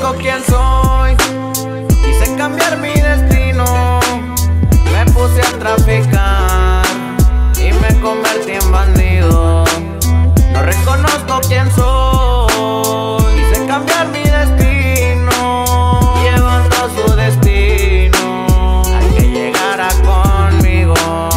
reconozco quién soy. Quise cambiar mi destino, me puse a traficar y me convertí en bandido. No reconozco quién soy. Quise cambiar mi destino, llevando a su destino al que llegara conmigo.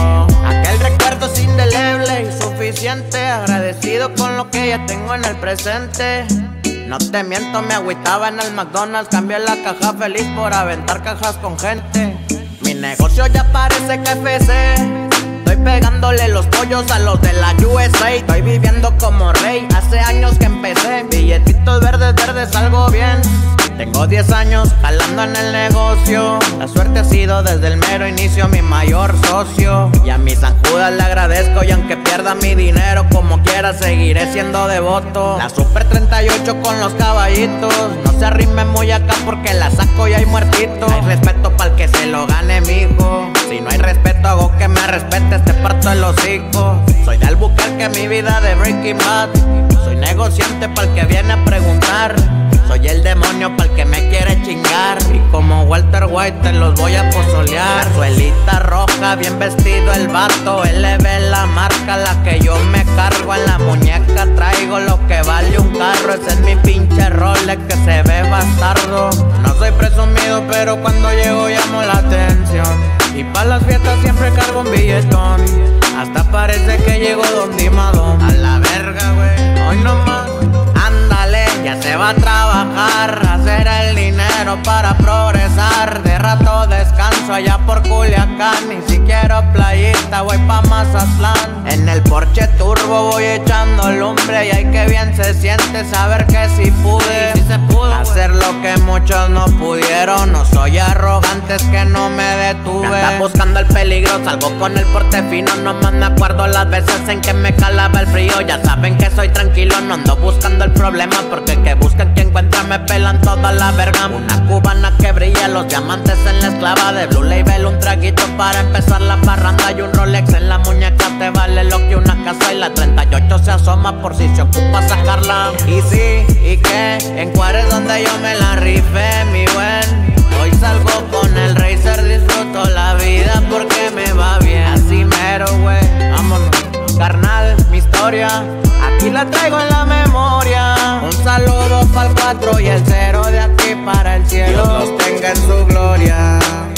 Aquel recuerdo es indeleble y suficiente, agradecido con lo que ya tengo en el presente. No te miento, me agüitaba en el McDonald's, cambié la caja feliz por aventar cajas con gente. Mi negocio ya parece KFC, estoy pegándole los pollos a los de la USA. Estoy viviendo como rey, hace años que empecé. Billetitos verdes, verdes, algo bien. Tengo 10 años jalando en el negocio. La suerte ha sido desde el mero inicio mi mayor socio. Y a mis San Judas le agradezco, y aunque pierda mi dinero, como quiera seguiré siendo devoto. La Super 38 con los caballitos, no se arrime muy acá porque la saco y hay muertito. Hay respeto para el que se lo gane, mijo. Si no hay respeto, hago que me respetes, te parto el hocico. Soy de Albuquerque, mi vida de Breaking Bad. Soy negociante para el que viene a preguntar. Soy el demonio para el que me quiere chingar. Y como Walter White te los voy a pozolear. La suelita roja, bien vestido el vato. LV la marca, la que yo me cargo. En la muñeca traigo lo que vale un carro. Ese es mi pinche Rolex que se ve bastardo. No soy presumido, pero cuando llego llamo la atención. Y pa' las fiestas siempre cargo un billetón. Hasta parece que llegó Don Dimadón. A la verga, güey, hoy no más. Ándale, ya se va a trabajar, hacer el dinero para progresar. De rato descanso allá por Culiacán, y si quiero playita voy pa' Mazatlán. En el Porsche Turbo voy echando lumbre, y ay que bien se siente saber que sí pude, sí se pudo, hacer lo que muchos no pudieron. No soy arrogante, es que no me detuve. Me anda buscando el peligro, salgo con el porte fino. No más me acuerdo las veces en que me calaba el frío. Ya saben que soy tranquilo, no ando buscando el problema, porque el que busca el que encuentra me pelan toda la verga. Una cubana que brilla, los diamantes en la esclava de Blue Label, un traguito para empezar la parranda y un Rolex en la muñeca te vale lo que una casa. Y la 38 se asoma por si se ocupa sacarla. Y sí, y que en Juárez donde yo me la rifé, mi buen. Hoy salgo con el Racer, disfruto la vida porque me va bien. Así mero, güey, vámonos. Carnal, mi historia aquí la traigo en la memoria. Un saludo pa'l 4 y el 0 de aquí para el cielo. Dios los tenga en su gloria.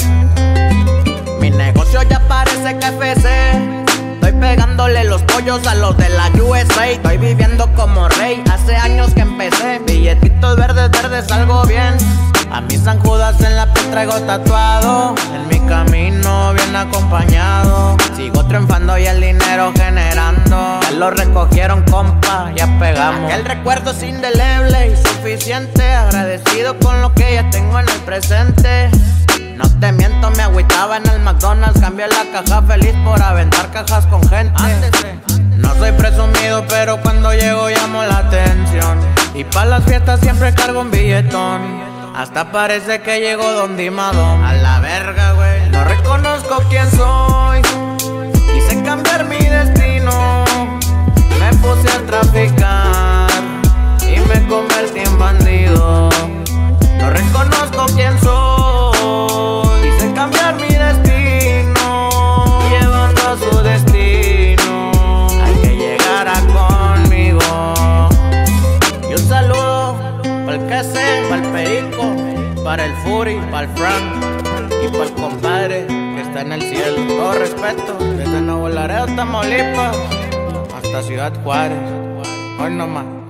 Mi negocio ya parece KFC, estoy pegándole los pollos a los de la USA. Estoy viviendo como rey, hace años que empecé. Billetitos verdes, verdes, algo bien. A mis San Judas en la piel traigo tatuado. En mi camino bien acompañado, sigo triunfando y el dinero generando. Ya lo recogieron, compa, ya pegamos. El recuerdo es indeleble y suficiente, agradecido con lo que ya tengo en el presente. No te miento, me agüitaba en el McDonald's, cambié la caja feliz por aventar cajas con gente. No soy presumido, pero cuando llego llamo la atención. Y pa' las fiestas siempre cargo un billetón. Hasta parece que llegó Don Dimadón. A la verga, güey, no reconozco quién soy. Quise cambiar mi destino, me puse a traficar y me convertí en bandido. No reconozco quién soy. Quise cambiar mi destino, llevando a su destino al que llegara conmigo. Y un saludo pa'l que sé, pa'l Perico, para el Furi, pa'l Frank y pa'l compadre que está en el cielo. Todo respeto, desde Nuevo Laredo, Tamaulipas, hasta Ciudad Juárez. Hoy no más.